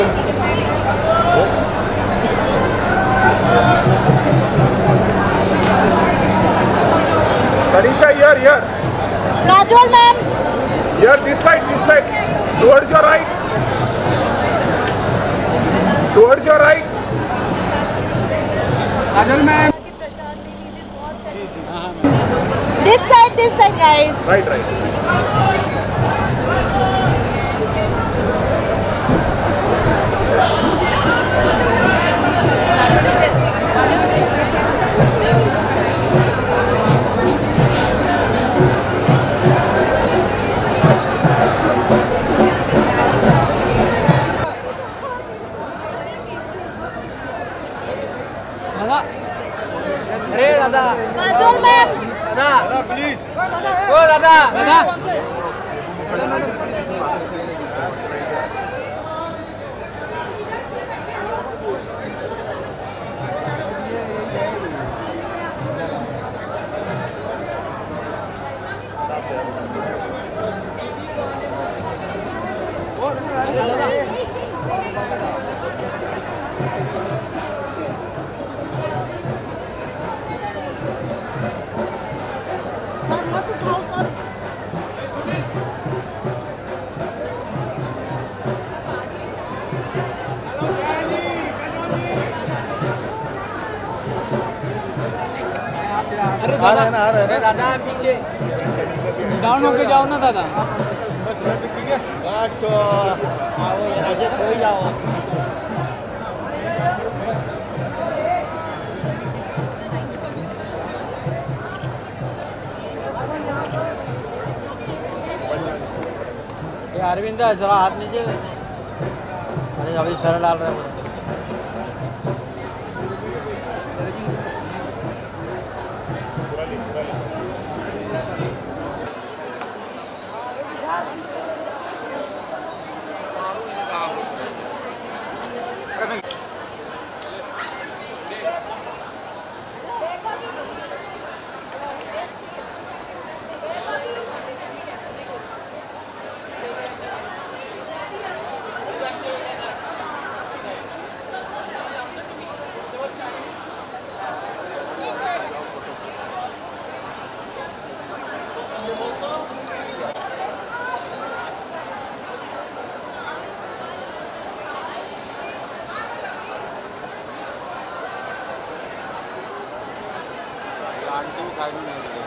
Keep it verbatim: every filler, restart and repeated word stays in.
Tanisha, here, here. Kajol ma'am. Here, this side, this side. Towards your right. Towards your right. Kajol ma'am. This side, this side, guys. Right, right. Hey, Dada. Kajol ma'am. Dada. Dada, please. Go, Dada. Dada. अरे आ रहे हैं ना आ रहे हैं दादा पीछे down होके जाओ ना दादा बस ठीक है तो आओ एडजस्ट हो जाओ ये अरविंद जरा हाथ नीचे अरे अभी सर डाल रहे हैं आंटी खाई नहीं